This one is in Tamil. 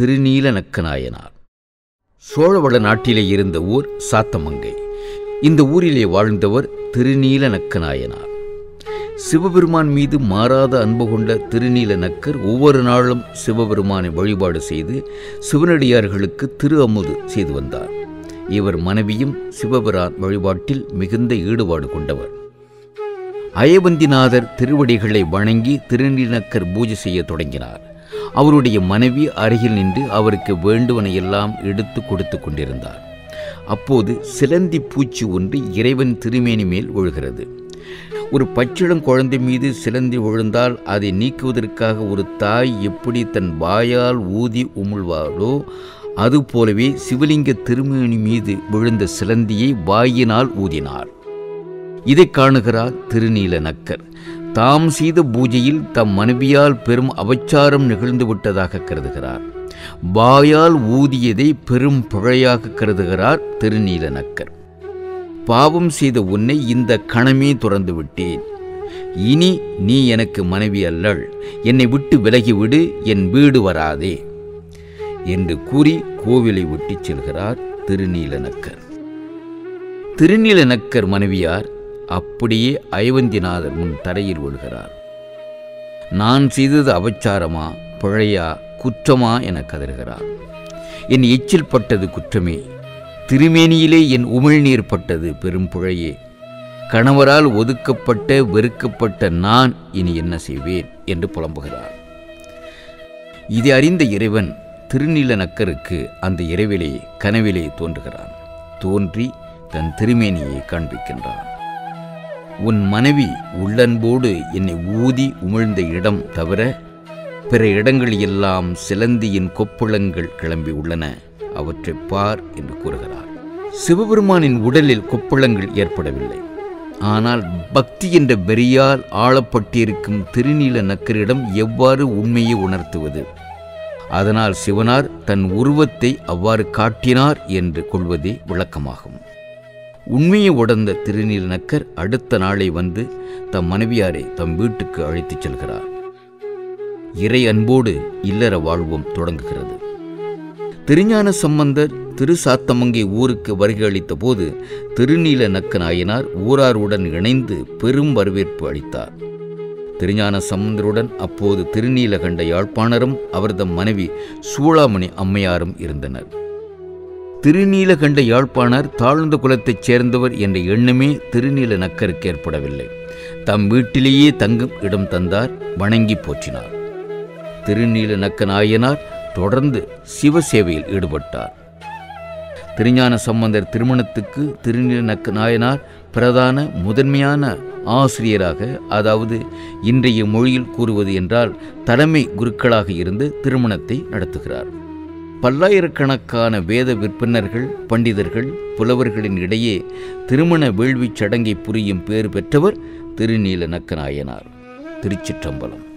திருநீலநக்கநாயனார். சோழவள நாட்டிலே இருந்த ஊர் சாத்தமங்கை. இந்த ஊரிலே வாழ்ந்தவர் திருநீலநக்கநாயனார். சிவபெருமான் மீது மாறாத அன்பு கொண்ட திருநீலநக்கர் ஒவ்வொரு நாளும் சிவபெருமானை வழிபாடு செய்து சிவனடியார்களுக்கு திரு அமுது செய்து வந்தார். இவர் மனைவியும் சிவபிரான் வழிபாட்டில் மிகுந்த ஈடுபாடு கொண்டவர். அயவந்திநாதர் திருவடிகளை வணங்கி திருநீலநக்கர் பூஜை செய்ய தொடங்கினார். அவருடைய மனைவி அருகில் நின்று அவருக்கு வேண்டுவனையெல்லாம் எடுத்து கொடுத்து கொண்டிருந்தார். அப்போது சிலந்தி பூச்சி ஒன்று இறைவன் திருமேனி மேல் விழுகிறது. ஒரு பச்சிளம் குழந்தை மீது சிலந்தி விழுந்தால் அதை நீக்குவதற்காக ஒரு தாய் எப்படி தன் வாயால் ஊதி உமிழ்வாளோ அதுபோலவே சிவலிங்க திருமேனி மீது விழுந்த சிலந்தியை வாயினால் ஊதினார். இதை காணுகிறார் திருநீலநக்கர். தாம் செய்த பூஜையில் தம் மனைவியால் பெரும் அபச்சாரம் நிகழ்ந்து விட்டதாக கருதுகிறார். வாயால் ஊதியதை பெரும் பிழையாக கருதுகிறார் திருநீலநக்கர். பாவம் செய்த உன்னை இந்த கணமே துறந்து விட்டேன். இனி நீ எனக்கு மனைவி அல்லள். என்னை விட்டு விலகிவிடு, என் வீடு வராதே என்று கூறி கோவிலை விட்டு செல்கிறார் திருநீலநக்கர். திருநீலநக்கர் மனைவியார் அப்படியே அயவந்திநாதர் முன் தரையில் விழுகிறார். நான் செய்தது அபச்சாரமா, பிழையா, குற்றமா என கதறுகிறார். என் எச்சில் பட்டது குற்றமே, திருமேனியிலே என் உமிழ்நீர் பட்டது பெரும் பிழையே. கணவரால் ஒதுக்கப்பட்ட வெறுக்கப்பட்ட நான் இனி என்ன செய்வேன் என்று புலம்புகிறார். இதை அறிந்த இறைவன் திருநீலநக்கருக்கு அந்த இரவிலே கனவிலே தோன்றுகிறான். தோன்றி தன் திருமேனியை காண்பிக்கின்றான். உன் மனைவி உள்ளன்போடு என்னை ஊதி உமிழ்ந்த இடம் தவிர பிற இடங்கள் எல்லாம் சிலந்தியின் கொப்புளங்கள் கிளம்பி உள்ளன, அவற்றை பார் என்று கூறுகிறார். சிவபெருமானின் உடலில் கொப்புளங்கள் ஏற்படவில்லை. ஆனால் பக்தி என்ற வெறியால் ஆளப்பட்டிருக்கும் திருநீலநக்கரிடம் எவ்வாறு உண்மையை உணர்த்துவது? அதனால் சிவனார் தன் உருவத்தை அவ்வாறு காட்டினார் என்று கொள்வதே விளக்கமாகும். உண்மையை உணர்ந்த திருநீலநக்கர் அடுத்த நாளை வந்து தம் மனைவியாரை தம் வீட்டுக்கு அழைத்துச் செல்கிறார். இறை அன்போடு இல்லற வாழ்வும் தொடங்குகிறது. திருஞான சம்பந்தர் திருசாத்தமங்கை ஊருக்கு வருகை அளித்த போது திருநீலநக்கநாயனார் ஊராருடன் இணைந்து பெரும் வரவேற்பு அளித்தார். திருஞான சம்பந்தருடன் அப்போது திருநீலகண்ட யாழ்ப்பாணரும் அவரது மனைவி சூளாமணி அம்மையாரும் இருந்தனர். திருநீலகண்ட யாழ்ப்பாணர் தாழ்ந்த குலத்தைச் சேர்ந்தவர் என்ற எண்ணமே திருநீலநக்கருக்கு ஏற்படவில்லை. தம் வீட்டிலேயே தங்கும் இடம் தந்தார், வணங்கி போற்றினார். திருநீலநக்கநாயனார் தொடர்ந்து சிவசேவையில் ஈடுபட்டார். திருஞான சம்பந்தர் திருமணத்துக்கு திருநீலநக்கநாயனார் பிரதான முதன்மையான ஆசிரியராக, அதாவது இன்றைய மொழியில் கூறுவது என்றால் தலைமை குருக்களாக இருந்து திருமணத்தை நடத்துகிறார். பல்லாயிரக்கணக்கான வேத விற்பனர்கள், பண்டிதர்கள், புலவர்களின் இடையே திருமண வேள்விச் சடங்கை புரியும் பேறு பெற்றவர் திருநீலநக்கநாயனார். திருச்சிற்றம்பலம்.